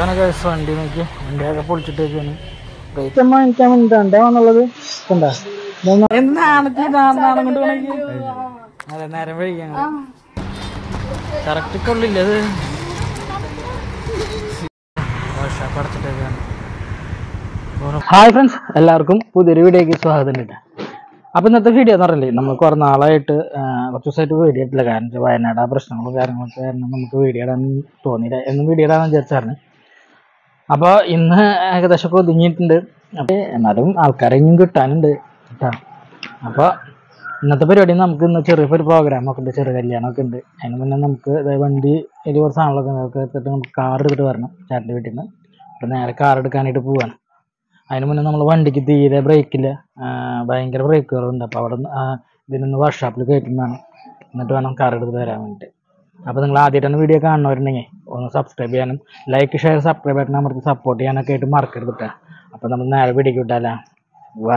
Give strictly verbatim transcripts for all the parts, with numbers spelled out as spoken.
ഇതാണ് കേസ് വണ്ടി നോക്കി വണ്ടിയൊക്കെ പൊളിച്ചിട്ടേക്കാണ് വാങ്ങിക്കാൻ വേണ്ടിട്ടാണ് വന്നുള്ളത് എന്താണ് കൊണ്ട് വേണമെങ്കിൽ അതെ നേരം വഴിക്കാണ് കറക്റ്റ് കൊള്ളില്ല അത് അടച്ചിട്ടേക്കാണ്. ഹായ് ഫ്രണ്ട്സ്, എല്ലാവർക്കും പുതിയൊരു വീഡിയോയ്ക്ക് സ്വാഗതം ഉണ്ട്. അപ്പോൾ ഇന്നത്തെ വീഡിയോ എന്ന് പറഞ്ഞില്ലേ, നമ്മൾ കുറേ നാളായിട്ട് കുറച്ച് ദിവസമായിട്ട് വീഡിയോ ഇട്ടില്ല. കാരണം വയനാട് ആ പ്രശ്നങ്ങളും കാര്യങ്ങളൊക്കെ കാരണം നമുക്ക് വീഡിയോ ഇടാൻ തോന്നിയില്ല, എന്നും വീഡിയോ ഇടാൻ വിചാരിച്ചായിരുന്നു. അപ്പോൾ ഇന്ന് ഏകദേശം ഒക്കെ ഒതുങ്ങിയിട്ടുണ്ട്. അപ്പോൾ എന്നാലും ആൾക്കാരെ ഇനിയും കിട്ടാനുണ്ട് കേട്ടോ. അപ്പോൾ ഇന്നത്തെ പരിപാടി നമുക്ക് ഇന്ന് ചെറിയ ഒരു പ്രോഗ്രാമൊക്കെ ഉണ്ട്, ചെറിയ കല്യാണമൊക്കെ ഉണ്ട്. അതിന് മുന്നേ നമുക്ക് വണ്ടി ഇതിൽ കുറച്ച് സാധനങ്ങളൊക്കെ എടുത്തിട്ട് നമുക്ക് കാർ എടുത്തിട്ട് വരണം ചേട്ടൻ്റെ വീട്ടിൽ നിന്ന്. അപ്പോൾ നേരെ കാർ എടുക്കാനായിട്ട് പോവാണ്. അതിന് മുന്നേ നമ്മൾ വണ്ടിക്ക് തീരെ ബ്രേക്കില്ല, ഭയങ്കര ബ്രേക്ക് കുറവുണ്ട്. അപ്പോൾ അവിടെ ഇതിനൊന്ന് വർക്ക്ഷോപ്പിൽ കയറ്റുന്നതാണ്, എന്നിട്ട് വേണം കാർ എടുത്ത് വരാൻ വേണ്ടിയിട്ട്. അപ്പോൾ നിങ്ങൾ ആദ്യമായിട്ടാണ് വീഡിയോ കാണുന്നവരുണ്ടെങ്കിൽ ഒന്ന് സബ്സ്ക്രൈബ് ചെയ്യാനും ലൈക്ക് ഷെയർ സബ്സ്ക്രൈബ് ബട്ടൺ അമർത്തി സപ്പോർട്ട് ചെയ്യാനൊക്കെ ആയിട്ട് മറക്കരുത് കേട്ടോ. അപ്പോൾ നമ്മൾ നേരെ വീഡിയോക്ക് വിട്ടാലോ, വാ.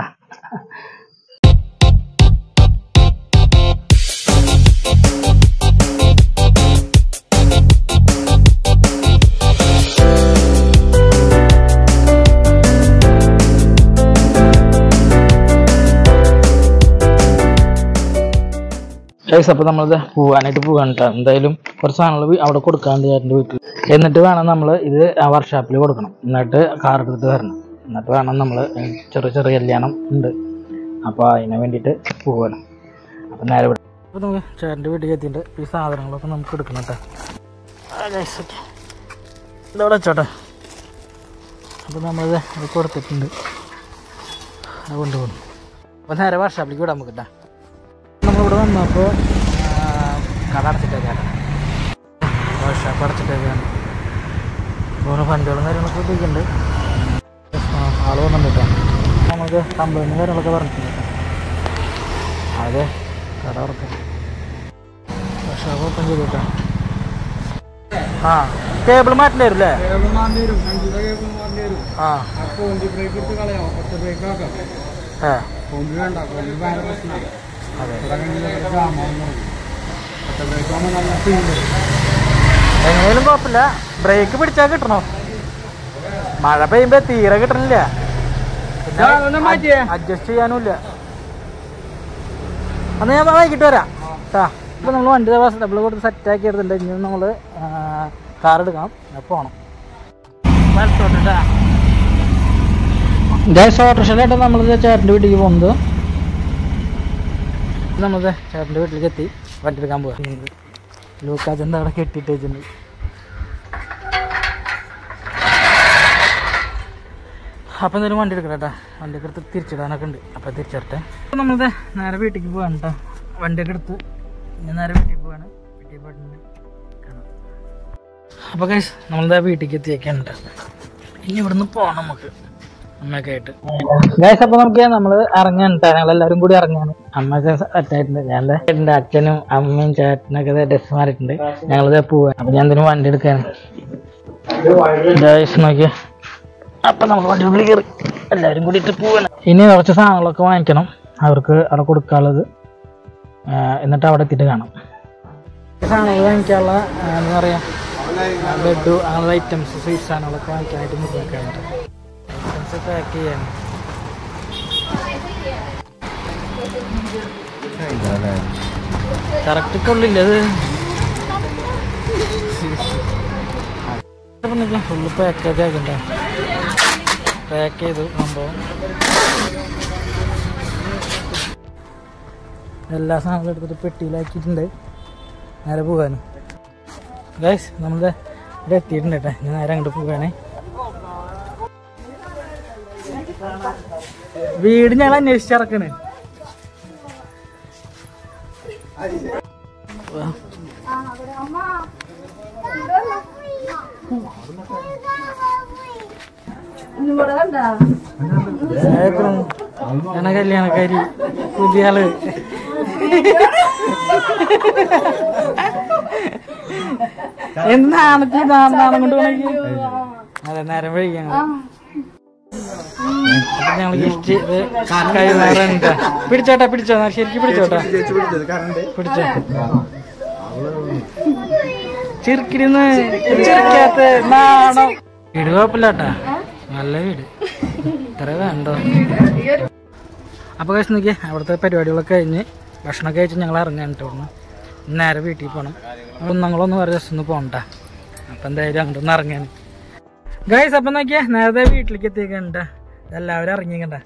അപ്പോൾ നമ്മളത് പോകാനായിട്ട് പോകാൻ കേട്ടോ. എന്തായാലും കുറച്ച് സാധനങ്ങൾ അവിടെ കൊടുക്കാണ്ട് ചേട്ടൻ്റെ വീട്ടിൽ, എന്നിട്ട് വേണം നമ്മൾ ഇത് ആ വർക്ക്ഷോപ്പിൽ കൊടുക്കണം. എന്നിട്ട് കാർ എടുത്തിട്ട് വരണം. എന്നിട്ട് വേണം നമ്മൾ ചെറിയ ചെറിയ കല്യാണം ഉണ്ട്, അപ്പോൾ അതിന് വേണ്ടിയിട്ട് പോകണം. അപ്പോൾ നേരെ വിടാം. അപ്പോൾ നമുക്ക് ചേട്ടൻ്റെ വീട്ടിൽ എത്തിയിട്ട് ഈ സാധനങ്ങളൊക്കെ നമുക്ക് എടുക്കണം കേട്ടോ. ഇതവിടെ വെച്ചോട്ടെ. അപ്പോൾ നമ്മളത് അത് കൊടുത്തിട്ടുണ്ട്, അത് കൊണ്ടുപോകണം. അപ്പോൾ നേരെ വർക്ക്ഷോപ്പിലേക്ക് വിടാൻ നമുക്ക് കേട്ടോ. നമ്മളിവിടെ വന്നപ്പോൾ കട അടച്ചിട്ടേക്കാണ്, വർക്ക്ഷോപ്പ് അടച്ചിട്ടേക്കാണ്. ഓരോ വണ്ടികളും കാര്യങ്ങളൊക്കെ എത്തിക്കുന്നുണ്ട്. ആൾ വന്നിട്ട് നമുക്ക് കംപ്ലൈൻറ്റും കാര്യങ്ങളൊക്കെ പറഞ്ഞിട്ടുണ്ട്. അതെ, കട ഉറക്കാം, വർക്ക്ഷോപ്പ് ഓപ്പൺ ചെയ്തിട്ടാ. ആ കേബിൾ മാറ്റേണ്ടി വരും അല്ലേ? ആ അതെ, എങ്ങനെയാലും കുഴപ്പമില്ല. ബ്രേക്ക് പിടിച്ചാൽ കിട്ടണോ? മഴ പെയ്യുമ്പോ തീരെ കിട്ടണില്ല, പിന്നെ അഡ്ജസ്റ്റ് ചെയ്യാനുമില്ല. അന്ന് ഞാൻ വൈകിട്ട് വരാം കേട്ടാ. ഇപ്പൊ നമ്മൾ വണ്ടി ഡബിൾ കൊടുത്ത് സെറ്റ് ആക്കി എടുത്തിട്ടുണ്ട്. ഇനി നമ്മള് കാർ എടുക്കണം, പോണം. ഗ്യാസ് ഓട്ടോറിക്ഷയിലായിട്ട് നമ്മളിത് ചേട്ടൻ്റെ വീട്ടിലേക്ക് പോകുന്നത്. നമ്മളത് ചേട്ടൻ്റെ വീട്ടിലേക്ക് എത്തി വണ്ടി എടുക്കാൻ പോകാം. ലൂക്കാച്ചൻ്റെ അവിടെ കെട്ടിയിട്ട് വെച്ചിട്ടുണ്ട്. അപ്പം എന്തായാലും വണ്ടി എടുക്കണം കേട്ടോ. വണ്ടിയൊക്കെ എടുത്ത് തിരിച്ചിടാനൊക്കെ ഉണ്ട്, അപ്പം തിരിച്ചിടട്ടെ. അപ്പം നമ്മളത് നേരെ വീട്ടിലേക്ക് പോകാൻ കേട്ടോ. വണ്ടിയൊക്കെ എടുത്ത് ഇനി നേരെ വീട്ടിൽ പോവാണ്. വീട്ടിൽ പോയിട്ടുണ്ട് കാണാം. അപ്പോൾ ഗൈസ് നമ്മളത് വീട്ടിലേക്ക് എത്തിയേക്കാണ് കേട്ടോ. ഇനി ഇവിടുന്ന് പോകണം നമുക്ക് അമ്മയൊക്കെ ആയിട്ട്. ഗൈസ് അപ്പോൾ നമുക്ക് നമ്മൾ ഇറങ്ങാൻ കേട്ടോ. ഞങ്ങളെല്ലാവരും കൂടി ഇറങ്ങാണ്. അമ്മയൊക്കെ സെറ്റായിട്ടുണ്ട്. ഞാൻ എൻ്റെ അച്ഛനും അമ്മയും ചേട്ടനൊക്കെ ഡ്രസ് മാറിയിട്ടുണ്ട്. ഞങ്ങളിത് പോവാൻ. അപ്പം ഞാൻ എന്തിനും വണ്ടി എടുക്കാൻ ഗൈസ് നോക്കിയാ. അപ്പം നമ്മൾ വണ്ടി ഉള്ളിൽ കയറി എല്ലാവരും കൂടിയിട്ട് പോവാണ്. ഇനി കുറച്ച് സാധനങ്ങളൊക്കെ വാങ്ങിക്കണം അവർക്ക് അവിടെ കൊടുക്കാനുള്ളത്. എന്നിട്ട് അവിടെ എത്തിയിട്ട് കാണാം. സാധനങ്ങൾ വാങ്ങിക്കാനുള്ള എന്താ പറയുക, ബെഡ് അങ്ങനെയുള്ള ഐറ്റംസ് സ്വീറ്റ് സാധനങ്ങളൊക്കെ വാങ്ങിക്കാനായിട്ട് മുറിക്കാനായിട്ട് ഐറ്റംസ് പാക്ക് ചെയ്യാൻ. കറക്റ്റ് കൊള്ളില്ല അത്, ഫുള്ള് പാക്കൊക്കെ ആക്കണ്ടേ. പാക്ക് ചെയ്തു സംഭവം. എല്ലാ സാധനങ്ങളും എടുത്തിട്ട് പെട്ടിയിലാക്കിയിട്ടുണ്ട്. നേരെ പോകാനും ഗൈസ് നമ്മളിത് ഇവിടെ എത്തിയിട്ടുണ്ട് കേട്ടോ. ഞാൻ നേരെ അങ്ങോട്ട് പോകാനേ. വീട് ഞങ്ങൾ അന്വേഷിച്ചിറക്കണേ. ഞാൻ കല്യാണക്കാരി പുതിയ ആള്. എന്താണ് നാണം കൊണ്ട് പോണെങ്കിൽ അതെ നേരം വഴിക്കാണ്. ഞങ്ങൾ ഗിഫ്റ്റ് കൈമാറുന്നുണ്ട്. പിടിച്ചോട്ടാ പിടിച്ചോ, ശരിക്കും പിടിച്ചോട്ടാ, പിടിച്ചോ. ചിരിക്കിരുന്ന് ചിരിക്കാത്ത നാണം വീട് കുഴപ്പമില്ലാട്ടാ, നല്ല വീട്, ഇത്ര വേണ്ടോ. അപ്പോൾ കഴിച്ച് നോക്കിയാൽ അവിടുത്തെ പരിപാടികളൊക്കെ കഴിഞ്ഞ് ഭക്ഷണമൊക്കെ കഴിച്ച് ഞങ്ങൾ ഇറങ്ങാൻ തോന്നുന്നു. നേരെ വീട്ടിൽ പോകണം. കുന്നങ്ങളൊന്നും വേറെ ജസ്റ്റ് ഒന്ന് പോകണ്ട. അപ്പം എന്തായാലും അങ്ങോട്ടൊന്ന് ഇറങ്ങാൻ ഗൈസ്. അപ്പം നോക്കിയാ നേരത്തെ വീട്ടിലേക്ക് എത്തിക്കണ്ട, എല്ലാവരും ഇറങ്ങിക്കണ്ട.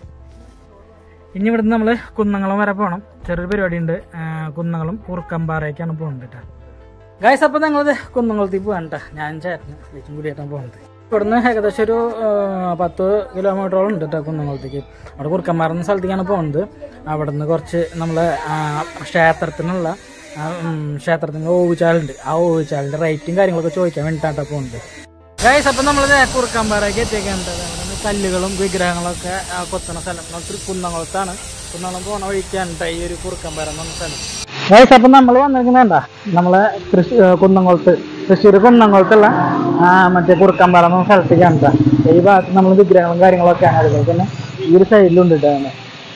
ഇനി ഇവിടുന്ന് നമ്മൾ കുന്നംകുളം വരെ പോകണം. ചെറിയൊരു പരിപാടി ഉണ്ട്. കുന്നംകുളം കുറുക്കമ്പാറയ്ക്കാണ് പോകുന്നത് കേട്ടോ ഗൈസ്. അപ്പം ഞങ്ങളത് കുന്നംകുളത്തേക്ക് പോകാൻ കേട്ടോ. ഞാൻ ചേട്ടന് ചേച്ചും കൂടിയായിട്ടാണ് പോകുന്നത്. ഇവിടുന്ന് ഏകദേശം ഒരു പത്ത് കിലോമീറ്ററോളം ഉണ്ട് കേട്ടോ കുന്നംകുളത്തേക്ക്. അവിടെ കുറുക്കമ്പാറ എന്ന സ്ഥലത്തേക്കാണ് പോകുന്നത്. അവിടെ നിന്ന് കുറച്ച് നമ്മളെ ക്ഷേത്രത്തിനുള്ള ക്ഷേത്രത്തിൻ്റെ ഓവുചാലുണ്ട്. ആ ഓവുചാലിൻ്റെ റേറ്റും കാര്യങ്ങളൊക്കെ ചോദിക്കാൻ വേണ്ടിയിട്ടാണ് പോകുന്നത് ഗൈസ്. അപ്പം നമ്മളിത് കുറുക്കമ്പാറയ്ക്ക് എത്തിക്കേണ്ടത് കല്ലുകളും വിഗ്രഹങ്ങളൊക്കെ കൊത്തുന്ന സ്ഥലം ഒത്തിരി കുന്നംകുളത്താണ്. കുന്നംകുളം പോണ വഴിക്കാണ് ഈ ഒരു കുറുക്കമ്പാറ എന്ന് പറഞ്ഞ സ്ഥലം ഗൈസ്. അപ്പം നമ്മൾ വന്നിരിക്കുന്നേണ്ട നമ്മളെ തൃശ്ശൂ കുന്നംകുളത്ത് തൃശ്ശൂർ കുന്നംകുളത്തുള്ള മറ്റേ കുറുക്കമ്പാറ എന്ന സ്ഥലത്തേക്കാണ്. ഈ ഭാഗത്ത് നമ്മൾ വിഗ്രഹങ്ങളും കാര്യങ്ങളൊക്കെയാണ്. അതുപോലെ തന്നെ ഈ ഒരു സൈഡിലുണ്ട് കേട്ടോ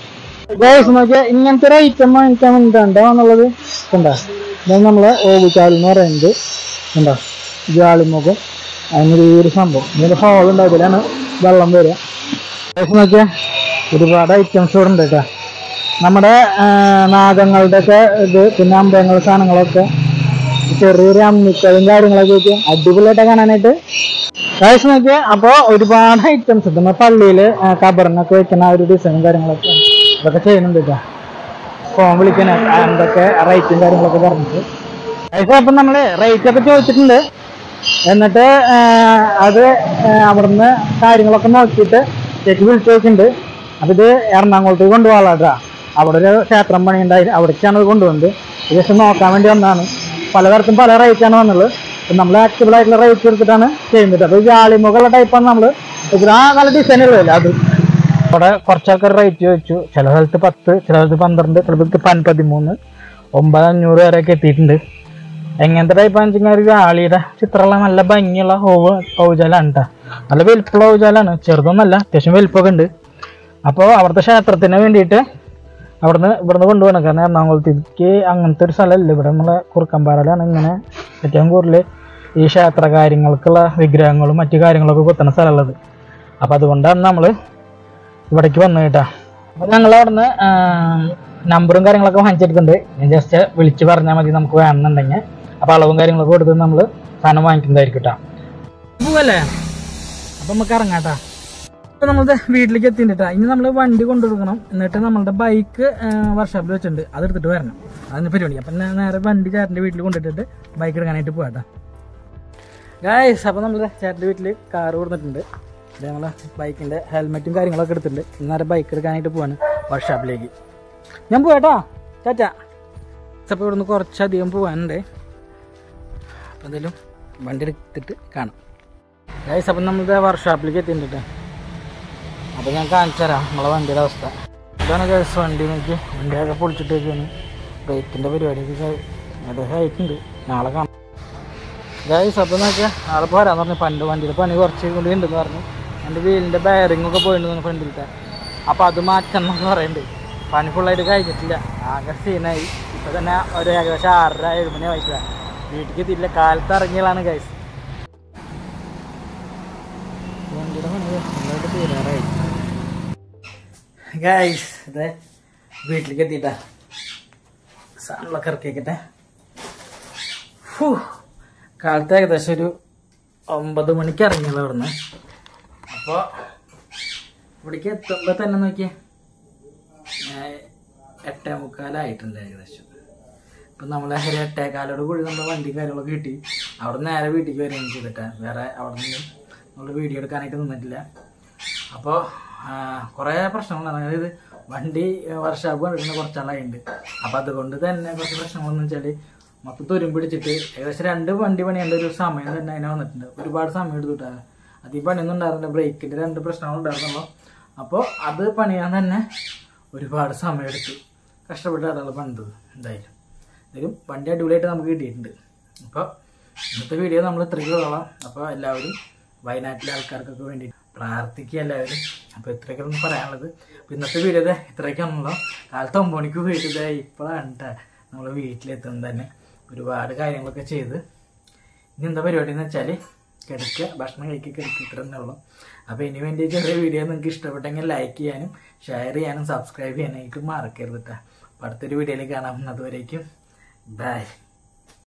ഗൈസ്. നോക്കിയാൽ ഇങ്ങനത്തെ ഒരു ഐറ്റം വാങ്ങിക്കാൻ വേണ്ടിയിട്ടാണ് എന്നുള്ളത് കണ്ടോ. ഇതാണ് നമ്മളെ ഓവുചാൽ എന്ന് പറയുന്നത് കണ്ടോ. ജാളിമുഖം അതിനൊരു ഈ ഒരു സംഭവം ഇതിൻ്റെ ഹോളുണ്ട്, അതിലാണ് വെള്ളം വരിക. ഗൈസ് നോക്കിയാൽ ഒരുപാട് ഐറ്റംസ് ഇവിടെ ഉണ്ട് കേട്ടോ. നമ്മുടെ നാഗങ്ങളുടെ ഒക്കെ ഇത്, പിന്നെ അമ്പലങ്ങൾ സാധനങ്ങളൊക്കെ, ചെറിയൊരു അമ്മിക്കലും കാര്യങ്ങളൊക്കെ വെച്ച് അടിപൊളിയായിട്ട് കാണാനായിട്ട് ഗൈസ് നോക്കിയാൽ. അപ്പോൾ ഒരുപാട് ഐറ്റംസ് ഉണ്ട്. നമ്മൾ പള്ളിയിൽ കബറിനൊക്കെ വെക്കുന്ന ആ ഒരു ഡിസൈനും കാര്യങ്ങളൊക്കെ അതൊക്കെ ചെയ്യുന്നുണ്ട് കേട്ടോ. ഫോൺ വിളിക്കാൻ എന്തൊക്കെ റേറ്റും കാര്യങ്ങളൊക്കെ പറഞ്ഞിട്ട് ഗൈസ്. അപ്പം നമ്മൾ റേറ്റൊക്കെ ചോദിച്ചിട്ടുണ്ട്. എന്നിട്ട് അത് അവിടുന്ന് കാര്യങ്ങളൊക്കെ നോക്കിയിട്ട് ചേച്ചി വിളിച്ചു ചോദിച്ചിട്ടുണ്ട്. അപ്പം ഇത് എറണാകുളത്തേക്ക് കൊണ്ടുപോകാനാട്ടാ. അവിടെ ഒരു ക്ഷേത്രം പണിയുണ്ടായി, അവിടേക്കാണ് ഇത് കൊണ്ടുവന്നത്. ജസ്റ്റ് നോക്കാൻ വേണ്ടി വന്നതാണ്. പലതരത്തും പല റേറ്റാണ് വന്നുള്ളത്. അപ്പം നമ്മൾ ആക്റ്റബിൾ ആയിട്ടുള്ള റേറ്റ് എടുത്തിട്ടാണ് ചെയ്യുന്നത്. അപ്പോൾ ഈ ജാളിമുഖമുള്ള ടൈപ്പാണ് നമ്മൾ ആ നല്ല ഡിസൈനുള്ളതല്ല അത്. അവിടെ കുറച്ചാൾക്കാർ റേറ്റ് ചോദിച്ചു. ചില സ്ഥലത്ത് പത്ത്, ചില സ്ഥലത്ത് പന്ത്രണ്ട്, ചില സ്ഥലത്ത് പൻ പതിമൂന്ന് ഒമ്പത് അഞ്ഞൂറ് വരെയൊക്കെ എത്തിയിട്ടുണ്ട്. എങ്ങനത്തെ ടൈപ്പാന്ന് വെച്ച് കഴിഞ്ഞാൽ ഒരു ജാളിയുടെ ചിത്രമുള്ള നല്ല ഭംഗിയുള്ള ഹോവ് ഓവുചാലാണ് കേട്ടോ. നല്ല വലിപ്പമുള്ള ഓവുചാലാണ്, ചെറുതൊന്നല്ല, അത്യാവശ്യം വലിപ്പമൊക്കെ ഉണ്ട്. അപ്പോൾ അവിടുത്തെ ക്ഷേത്രത്തിന് വേണ്ടിയിട്ട് അവിടുന്ന് ഇവിടുന്ന് കൊണ്ടുപോകണം. കാരണം എറണാകുളത്തേക്ക് അങ്ങനത്തെ ഒരു സ്ഥലമല്ല. ഇവിടെ നമ്മളെ കുറുക്കമ്പാറയിലാണ് ഇങ്ങനെ ഏറ്റവും കൂടുതൽ ഈ ക്ഷേത്ര കാര്യങ്ങൾക്കുള്ള വിഗ്രഹങ്ങളും മറ്റു കാര്യങ്ങളൊക്കെ കൊത്തുന്ന സ്ഥലമുള്ളത്. അപ്പോൾ അതുകൊണ്ടാണ് നമ്മൾ ഇവിടേക്ക് വന്നത് കേട്ടോ. അപ്പോൾ ഞങ്ങൾ അവിടുന്ന് നമ്പറും കാര്യങ്ങളൊക്കെ വാങ്ങിച്ചെടുക്കുന്നുണ്ട്. ഞാൻ ജസ്റ്റ് വിളിച്ച് പറഞ്ഞാൽ മതി നമുക്ക് വേണമെന്നുണ്ടെങ്കിൽ. അപ്പോൾ അളവും കാര്യങ്ങളൊക്കെ കൊടുത്ത് നമ്മൾ സാധനം വാങ്ങിക്കുന്നതായിരിക്കും കേട്ടോ. പോവല്ലേ? അപ്പം നമുക്ക് ഇറങ്ങാം കേട്ടോ. അപ്പോൾ നമ്മളുടെ വീട്ടിലേക്ക് എത്തിയിട്ടാ. ഇനി നമ്മൾ വണ്ടി കൊണ്ടുകൊടുക്കണം. എന്നിട്ട് നമ്മളുടെ ബൈക്ക് വർക്ക്ഷോപ്പിൽ വെച്ചിട്ടുണ്ട്, അതെടുത്തിട്ട് വരണം. അതിന് പരിപാടി. അപ്പം നേരെ വണ്ടി ചേട്ടൻ്റെ വീട്ടിൽ കൊണ്ടിട്ടിട്ട് ബൈക്ക് എടുക്കാനായിട്ട് പോകാം കേട്ടോ ഗൈസ്. അപ്പോൾ നമ്മൾ ചേട്ടൻ്റെ വീട്ടിൽ കാറ് കൊടുത്തിട്ടുണ്ട്. ഇത് നമ്മളെ ബൈക്കിൻ്റെ ഹെൽമെറ്റും കാര്യങ്ങളൊക്കെ എടുത്തിട്ടുണ്ട്. നേരെ ബൈക്ക് എടുക്കാനായിട്ട് പോവാണ് വർക്ക്ഷോപ്പിലേക്ക്. ഞാൻ പോവാട്ടോ, ചാച്ചാ. അപ്പോൾ ഇവിടുന്ന് കുറച്ചധികം പോകാനുണ്ട്. അപ്പോൾ എന്തായാലും വണ്ടി എടുത്തിട്ട് കാണാം ഗൈസ്. അപ്പം നമ്മളുടെ വർക്ക്ഷോപ്പിലേക്ക് എത്തിയിട്ടുണ്ട്. അപ്പോൾ ഞാൻ കാണിച്ചു തരാം നമ്മളെ വണ്ടിയുടെ അവസ്ഥ. ഇതാണ് ഗൈസ് വണ്ടി. നോക്കി വണ്ടിയൊക്കെ പൊളിച്ചിട്ടേക്കാണ്. ബ്രേക്കിൻ്റെ പരിപാടിയൊക്കെ അതൊക്കെ ആയിട്ടുണ്ട്. നാളെ കാണാം ഗൈസ്. അപ്പോൾ നോക്കിയാൽ നാളെ പോരാന്ന് പറഞ്ഞു. പണ്ട് വണ്ടിയുടെ പണി കുറച്ച് കൂടി ഉണ്ടെന്ന് പറഞ്ഞു. എൻ്റെ വീലിൻ്റെ ബെയറിങ്ങൊക്കെ പോയിട്ടുണ്ടെന്ന് ഫ്രണ്ടിലത്തെ. അപ്പോൾ അത് മാറ്റണം എന്ന് പറയുന്നുണ്ട്. പണി ഫുള്ളായിട്ട് കഴിഞ്ഞിട്ടില്ല, ആകെ സീനായി. ഇപ്പോൾ തന്നെ ഒരു ഏകദേശം ആറര ഏഴ് മണി ആയിട്ടില്ല. വീട്ടിലേക്ക് എത്തിയില്ല, കാലത്ത് ഇറങ്ങിയതാണ് ഗൈസ്. വണ്ടിയുടെ പണി ഫുള്ളായിട്ട് തീരാറായി ഗൈസ്. ഇതേ വീട്ടിലേക്ക് എത്തിയിട്ടാ. സാധനങ്ങളൊക്കെ ഇറക്കിക്കട്ടെ. കാലത്ത് ഏകദേശം ഒരു ഒമ്പത് മണിക്ക് ഇറങ്ങിയത് അവിടുന്ന്. അപ്പോൾ ഇവിടേക്ക് എത്തുമ്പോൾ തന്നെ നോക്കിയേ എട്ടേ മുക്കാലായിട്ടുണ്ട് ഏകദേശം. ഇപ്പം നമ്മളെ ഒരു എട്ടേക്കാലോട് കൂടി നമ്മുടെ വണ്ടി കാര്യങ്ങളൊക്കെ കിട്ടി. അവിടെ നിന്ന് നേരെ വീട്ടിലേക്ക് വരികയും ചെയ്തിട്ട് വേറെ അവിടെ നിന്ന് നമ്മൾ വീഡിയോ എടുക്കാനായിട്ട് നിന്നിട്ടില്ല. അപ്പോൾ കുറേ പ്രശ്നങ്ങളാണ്. അതായത് വണ്ടി വർക്ക്ഷോപ്പ് കണ്ടിട്ട് കുറച്ചാളായിട്ടുണ്ട്. അപ്പോൾ അതുകൊണ്ട് തന്നെ കുറച്ച് പ്രശ്നങ്ങളെന്ന് വെച്ചാൽ മൊത്തം തുരും പിടിച്ചിട്ട് ഏകദേശം രണ്ട് വണ്ടി പണിയേണ്ട ഒരു സമയം തന്നെ അതിനെ വന്നിട്ടുണ്ട്. ഒരുപാട് സമയം എടുത്തിട്ടാണ്. അത് ഈ പണിയൊന്നും ഉണ്ടായിരുന്നില്ല. ബ്രേക്കിൻ്റെ രണ്ട് പ്രശ്നങ്ങൾ ഉണ്ടായിരുന്നുള്ളൂ. അപ്പോൾ അത് പണിയാൻ തന്നെ ഒരുപാട് സമയം എടുത്ത് കഷ്ടപ്പെട്ട് ആളുകൾ പണിതത്. എന്തായാലും എന്തായാലും വണ്ടി അടിപൊളിയായിട്ട് നമുക്ക് കിട്ടിയിട്ടുണ്ട്. അപ്പോൾ ഇന്നത്തെ വീഡിയോ നമ്മൾ ഇത്രയ്ക്ക് കൊള്ളാം. അപ്പോൾ എല്ലാവരും വയനാട്ടിലെ ആൾക്കാർക്കൊക്കെ വേണ്ടി പ്രാർത്ഥിക്കുക എല്ലാവരും. അപ്പോൾ ഇത്രയൊക്കെ പറയാനുള്ളത്. അപ്പോൾ ഇന്നത്തെ വീഡിയോ ഇത്രയൊക്കെയാണല്ലോ. കാലത്ത് ഒമ്പത് മണിക്ക് പോയിട്ട് ഇപ്പോഴാണ് കേട്ടോ നമ്മൾ വീട്ടിലെത്തുന്നത് തന്നെ. ഒരുപാട് കാര്യങ്ങളൊക്കെ ചെയ്ത് ഇനി എന്താ പരിപാടി എന്ന് വെച്ചാൽ കിടക്കുക, ഭക്ഷണം കഴിക്കുക, കിടക്കുക, ഇത്ര തന്നെ ഉള്ളൂ. അപ്പോൾ ഇനി വേണ്ടി ചെറിയ വീഡിയോ നിങ്ങൾക്ക് ഇഷ്ടപ്പെട്ടെങ്കിൽ ലൈക്ക് ചെയ്യാനും ഷെയർ ചെയ്യാനും സബ്സ്ക്രൈബ് ചെയ്യാനായിട്ട് മറക്കരുത് കേട്ടോ. അപ്പോൾ അടുത്തൊരു വീഡിയോയിൽ കാണാം. അതുവരേക്കും ബൈ.